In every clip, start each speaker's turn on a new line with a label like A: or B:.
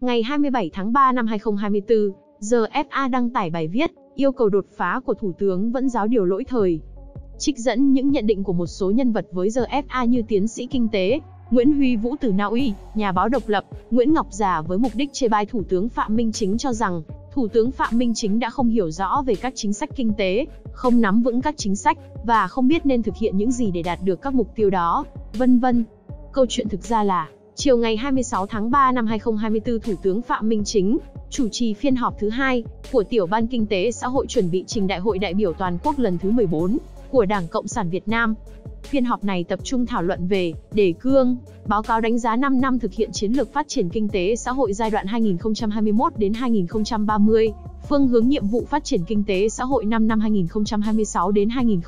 A: Ngày 27 tháng 3 năm 2024, RFA đăng tải bài viết, yêu cầu đột phá của Thủ tướng vẫn giáo điều lỗi thời. Trích dẫn những nhận định của một số nhân vật với RFA như tiến sĩ kinh tế Nguyễn Huy Vũ từ Na Uy, nhà báo độc lập, Nguyễn Ngọc Già với mục đích chê bai Thủ tướng Phạm Minh Chính cho rằng, Thủ tướng Phạm Minh Chính đã không hiểu rõ về các chính sách kinh tế, không nắm vững các chính sách, và không biết nên thực hiện những gì để đạt được các mục tiêu đó, vân vân. Câu chuyện thực ra là, chiều ngày 26 tháng 3 năm 2024, Thủ tướng Phạm Minh Chính chủ trì phiên họp thứ 2 của Tiểu ban Kinh tế Xã hội chuẩn bị trình Đại hội đại biểu toàn quốc lần thứ 14 của Đảng Cộng sản Việt Nam. Phiên họp này tập trung thảo luận về đề cương, báo cáo đánh giá 5 năm thực hiện chiến lược phát triển kinh tế xã hội giai đoạn 2021 đến 2030, phương hướng nhiệm vụ phát triển kinh tế xã hội 5 năm 2026 đến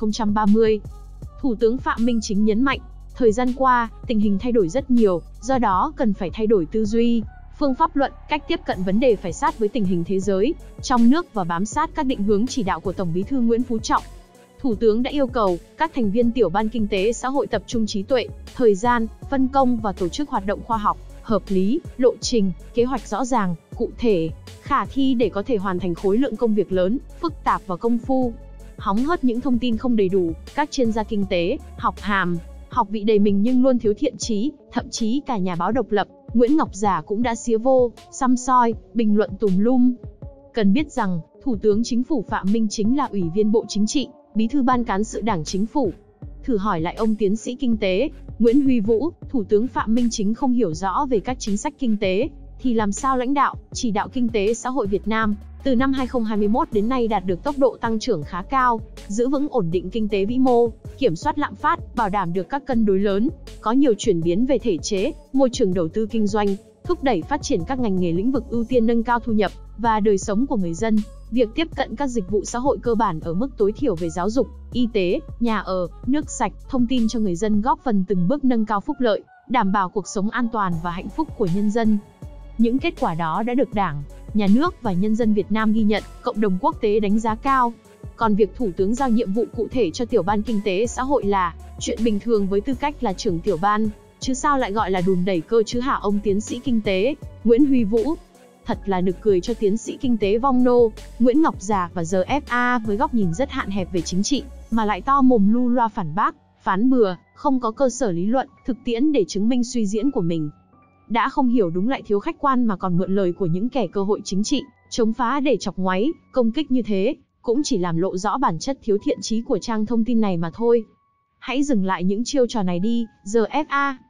A: 2030. Thủ tướng Phạm Minh Chính nhấn mạnh, thời gian qua, tình hình thay đổi rất nhiều, do đó cần phải thay đổi tư duy, phương pháp luận, cách tiếp cận vấn đề phải sát với tình hình thế giới, trong nước và bám sát các định hướng chỉ đạo của Tổng Bí thư Nguyễn Phú Trọng. Thủ tướng đã yêu cầu các thành viên Tiểu ban Kinh tế Xã hội tập trung trí tuệ, thời gian, phân công và tổ chức hoạt động khoa học, hợp lý, lộ trình, kế hoạch rõ ràng, cụ thể, khả thi để có thể hoàn thành khối lượng công việc lớn, phức tạp và công phu. Hóng hớt những thông tin không đầy đủ, các chuyên gia kinh tế, học hàm, học vị đầy mình nhưng luôn thiếu thiện chí, thậm chí cả nhà báo độc lập, Nguyễn Ngọc Già cũng đã xía vô, săm soi, bình luận tùm lum. Cần biết rằng, Thủ tướng Chính phủ Phạm Minh Chính là Ủy viên Bộ Chính trị, Bí thư Ban Cán sự Đảng Chính phủ. Thử hỏi lại ông tiến sĩ kinh tế Nguyễn Huy Vũ, Thủ tướng Phạm Minh Chính không hiểu rõ về các chính sách kinh tế, thì làm sao lãnh đạo, chỉ đạo kinh tế xã hội Việt Nam, từ năm 2021 đến nay đạt được tốc độ tăng trưởng khá cao, giữ vững ổn định kinh tế vĩ mô, kiểm soát lạm phát, bảo đảm được các cân đối lớn, có nhiều chuyển biến về thể chế, môi trường đầu tư kinh doanh, thúc đẩy phát triển các ngành nghề lĩnh vực ưu tiên nâng cao thu nhập và đời sống của người dân, việc tiếp cận các dịch vụ xã hội cơ bản ở mức tối thiểu về giáo dục, y tế, nhà ở, nước sạch, thông tin cho người dân góp phần từng bước nâng cao phúc lợi, đảm bảo cuộc sống an toàn và hạnh phúc của nhân dân. Những kết quả đó đã được Đảng, Nhà nước và nhân dân Việt Nam ghi nhận, cộng đồng quốc tế đánh giá cao. Còn việc Thủ tướng giao nhiệm vụ cụ thể cho Tiểu ban Kinh tế Xã hội là chuyện bình thường với tư cách là trưởng tiểu ban, chứ sao lại gọi là đùn đẩy cơ chứ hả ông tiến sĩ kinh tế Nguyễn Huy Vũ. Thật là nực cười cho tiến sĩ kinh tế vong nô Nguyễn Ngọc Già và RFA với góc nhìn rất hạn hẹp về chính trị, mà lại to mồm lu loa phản bác, phán bừa, không có cơ sở lý luận, thực tiễn để chứng minh suy diễn của mình. Đã không hiểu đúng lại thiếu khách quan mà còn mượn lời của những kẻ cơ hội chính trị, chống phá để chọc ngoáy, công kích như thế, cũng chỉ làm lộ rõ bản chất thiếu thiện chí của trang thông tin này mà thôi. Hãy dừng lại những chiêu trò này đi, RFA.